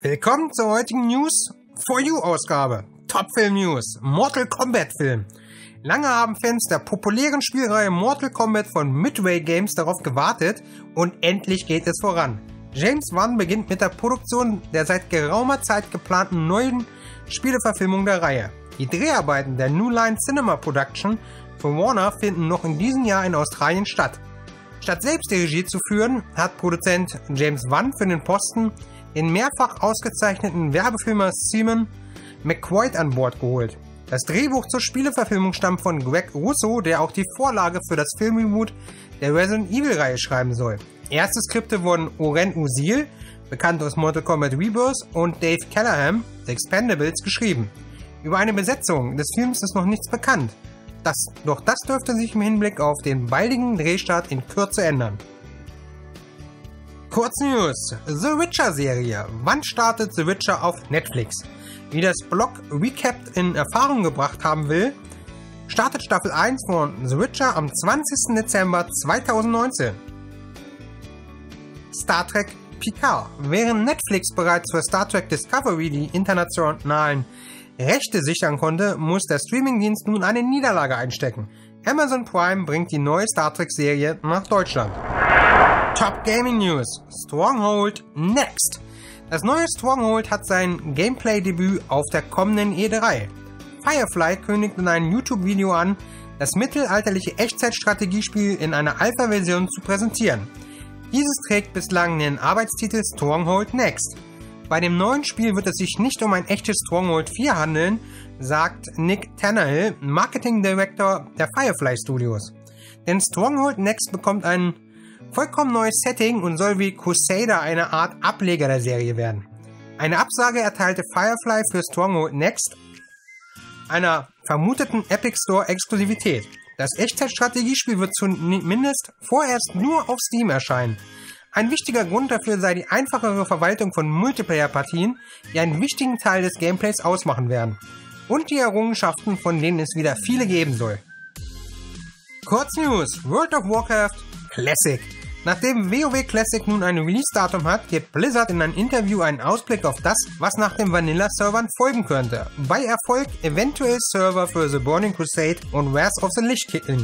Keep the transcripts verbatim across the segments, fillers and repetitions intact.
Willkommen zur heutigen News for You Ausgabe. Top-Film News. Mortal Kombat Film. Lange haben Fans der populären Spielreihe Mortal Kombat von Midway Games darauf gewartet und endlich geht es voran. James Wan beginnt mit der Produktion der seit geraumer Zeit geplanten neuen Spieleverfilmung der Reihe. Die Dreharbeiten der New Line Cinema Production für Warner finden noch in diesem Jahr in Australien statt. Statt selbst die Regie zu führen, hat Produzent James Wan für den Posten den mehrfach ausgezeichneten Werbefilmer Simon McQuoid an Bord geholt. Das Drehbuch zur Spieleverfilmung stammt von Greg Russo, der auch die Vorlage für das Filmreboot der Resident Evil-Reihe schreiben soll. Erste Skripte wurden Oren Uziel, bekannt aus Mortal Kombat Rebirth, und Dave Callaham, The Expendables, geschrieben. Über eine Besetzung des Films ist noch nichts bekannt. Das, doch das dürfte sich im Hinblick auf den baldigen Drehstart in Kürze ändern. Kurz News. The Witcher-Serie. Wann startet The Witcher auf Netflix? Wie das Blog Recapped in Erfahrung gebracht haben will, startet Staffel eins von The Witcher am zwanzigsten Dezember zweitausendneunzehn. Star Trek Picard. Während Netflix bereits für Star Trek Discovery die internationalen Rechte sichern konnte, muss der Streamingdienst nun eine Niederlage einstecken. Amazon Prime bringt die neue Star Trek-Serie nach Deutschland. Top Gaming News. Stronghold Next. Das neue Stronghold hat sein Gameplay-Debüt auf der kommenden E drei. Firefly kündigt in einem YouTube-Video an, das mittelalterliche Echtzeitstrategiespiel in einer Alpha-Version zu präsentieren. Dieses trägt bislang den Arbeitstitel Stronghold Next. Bei dem neuen Spiel wird es sich nicht um ein echtes Stronghold vier handeln, sagt Nick Tannehill, Marketing Director der Firefly Studios. Denn Stronghold Next bekommt ein vollkommen neues Setting und soll wie Crusader eine Art Ableger der Serie werden. Eine Absage erteilte Firefly für Stronghold Next, einer vermuteten Epic Store Exklusivität. Das Echtzeitstrategiespiel wird zumindest vorerst nur auf Steam erscheinen. Ein wichtiger Grund dafür sei die einfachere Verwaltung von Multiplayer-Partien, die einen wichtigen Teil des Gameplays ausmachen werden. Und die Errungenschaften, von denen es wieder viele geben soll. Kurz News. World of Warcraft Classic. Nachdem WoW Classic nun ein Release-Datum hat, gibt Blizzard in einem Interview einen Ausblick auf das, was nach den Vanilla-Servern folgen könnte. Bei Erfolg eventuell Server für The Burning Crusade und Wrath of the Lich King.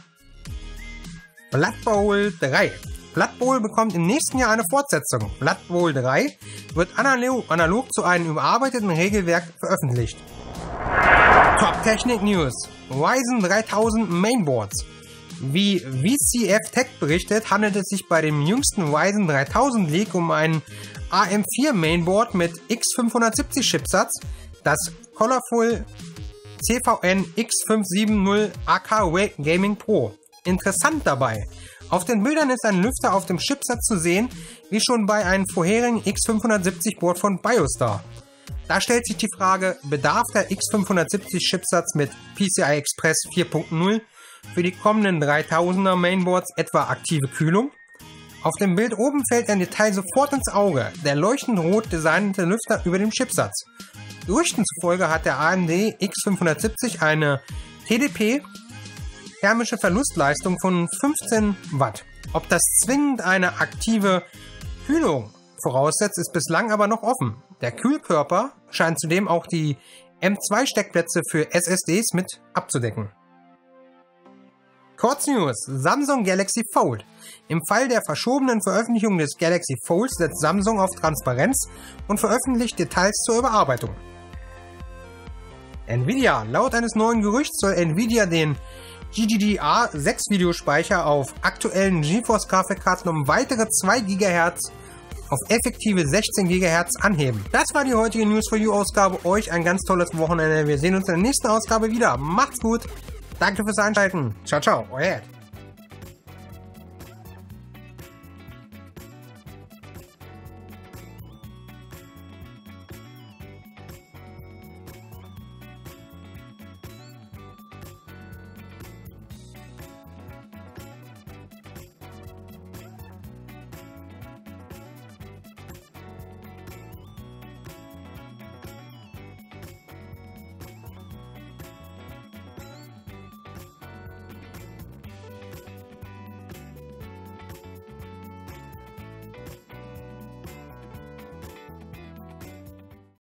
Blood Bowl drei. Blood Bowl bekommt im nächsten Jahr eine Fortsetzung. Blood Bowl drei wird analog, analog zu einem überarbeiteten Regelwerk veröffentlicht. Top Technik News. Ryzen dreitausend Mainboards. Wie V C F Tech berichtet, handelt es sich bei dem jüngsten Ryzen dreitausend Leak um ein A M vier Mainboard mit X fünfhundertsiebzig Chipsatz, das Colorful C V N X fünf sieben null A K Gaming Pro. Interessant dabei: Auf den Bildern ist ein Lüfter auf dem Chipsatz zu sehen, wie schon bei einem vorherigen X fünfhundertsiebzig Board von Biostar. Da stellt sich die Frage, bedarf der X fünfhundertsiebzig Chipsatz mit P C I Express vier punkt null für die kommenden dreitausender Mainboards etwa aktive Kühlung? Auf dem Bild oben fällt ein Detail sofort ins Auge, der leuchtend rot designte Lüfter über dem Chipsatz. Gerüchten zufolge hat der A M D X fünfhundertsiebzig eine T D P thermische Verlustleistung von fünfzehn Watt. Ob das zwingend eine aktive Kühlung voraussetzt, ist bislang aber noch offen. Der Kühlkörper scheint zudem auch die M zwei Steckplätze für S S Ds mit abzudecken. Kurz News. Samsung Galaxy Fold. Im Fall der verschobenen Veröffentlichung des Galaxy Fold setzt Samsung auf Transparenz und veröffentlicht Details zur Überarbeitung. Nvidia. Laut eines neuen Gerüchts soll Nvidia den G D D R sechs Videospeicher auf aktuellen GeForce Grafikkarten um weitere zwei Gigahertz auf effektive sechzehn Gigahertz anheben. Das war die heutige News for You Ausgabe. Euch ein ganz tolles Wochenende. Wir sehen uns in der nächsten Ausgabe wieder. Macht's gut. Danke fürs Einschalten. Ciao, ciao. Euer Ed.